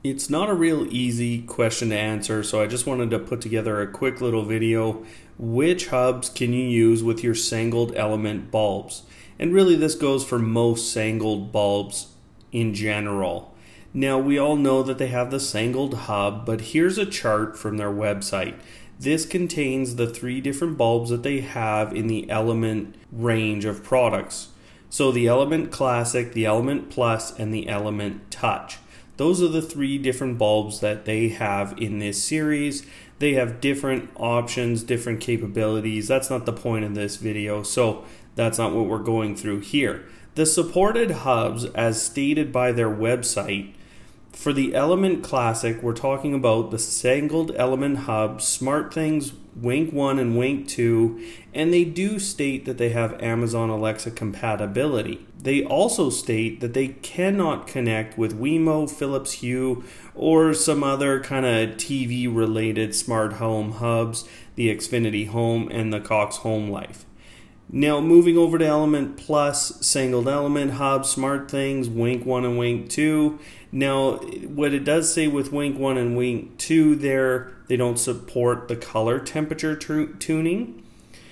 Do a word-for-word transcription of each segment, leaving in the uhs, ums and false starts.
It's not a real easy question to answer, so I just wanted to put together a quick little video. Which hubs can you use with your Sengled Element bulbs? And really this goes for most Sengled bulbs in general. Now we all know that they have the Sengled Hub, but here's a chart from their website. This contains the three different bulbs that they have in the Element range of products. So the Element Classic, the Element Plus, and the Element Touch. Those are the three different bulbs that they have in this series. They have different options, different capabilities. That's not the point of this video, so that's not what we're going through here. The supported hubs, as stated by their website, for the Element Classic, we're talking about the Sengled Element Hub, SmartThings, Wink one and Wink two, and they do state that they have Amazon Alexa compatibility. They also state that they cannot connect with Wemo, Philips Hue, or some other kind of T V related smart home hubs, the Xfinity Home and the Cox Home Life. Now moving over to Element Plus, Sengled Element Hub, SmartThings, Wink one and Wink two. Now what it does say with Wink one and Wink two there, they don't support the color temperature tuning.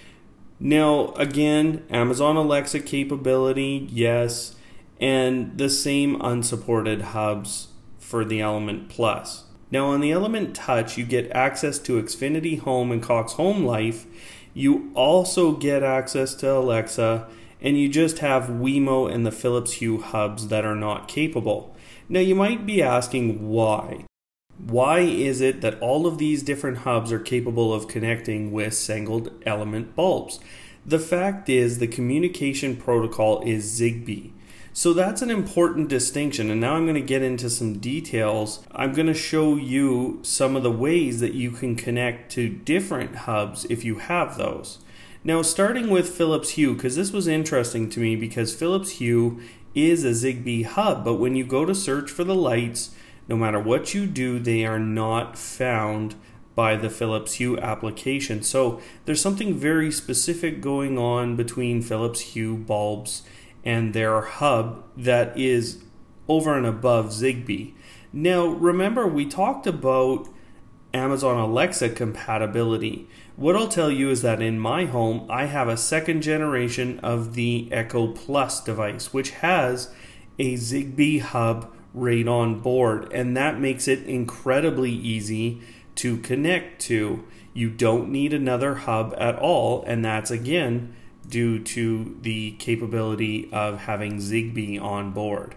Now again, Amazon Alexa capability, yes, and the same unsupported hubs for the Element Plus. Now on the Element Touch, you get access to Xfinity Home and Cox Home Life. You also get access to Alexa, and you just have Wemo and the Philips Hue hubs that are not capable. Now you might be asking why. Why is it that all of these different hubs are capable of connecting with Sengled Element bulbs? The fact is the communication protocol is Zigbee. So that's an important distinction, and now I'm going to get into some details. I'm going to show you some of the ways that you can connect to different hubs if you have those. Now starting with Philips Hue, because this was interesting to me because Philips Hue is a Zigbee hub, but when you go to search for the lights, no matter what you do, they are not found by the Philips Hue application. So there's something very specific going on between Philips Hue bulbs and their hub that is over and above Zigbee. Now remember, we talked about Amazon Alexa compatibility. What I'll tell you is that in my home I have a second generation of the Echo Plus device, which has a Zigbee hub right on board, and that makes it incredibly easy to connect to. You don't need another hub at all, and that's again due to the capability of having Zigbee on board.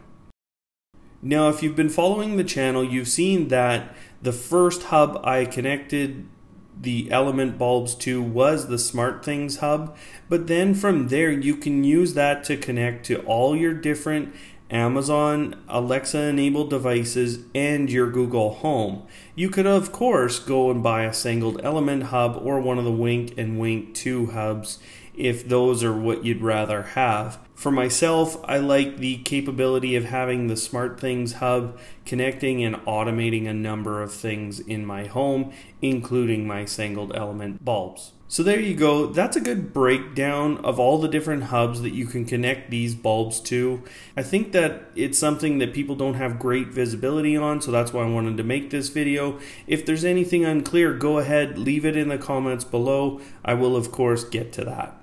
Now if you've been following the channel, you've seen that the first hub I connected the Element bulbs to was the SmartThings hub, but then from there you can use that to connect to all your different Amazon Alexa enabled devices and your Google Home. You could of course go and buy a Sengled Element hub or one of the Wink and Wink two hubs if those are what you'd rather have. For myself, I like the capability of having the SmartThings hub connecting and automating a number of things in my home, including my Sengled Element bulbs. So there you go. That's a good breakdown of all the different hubs that you can connect these bulbs to. I think that it's something that people don't have great visibility on, so that's why I wanted to make this video. If there's anything unclear, go ahead, leave it in the comments below. I will of course get to that.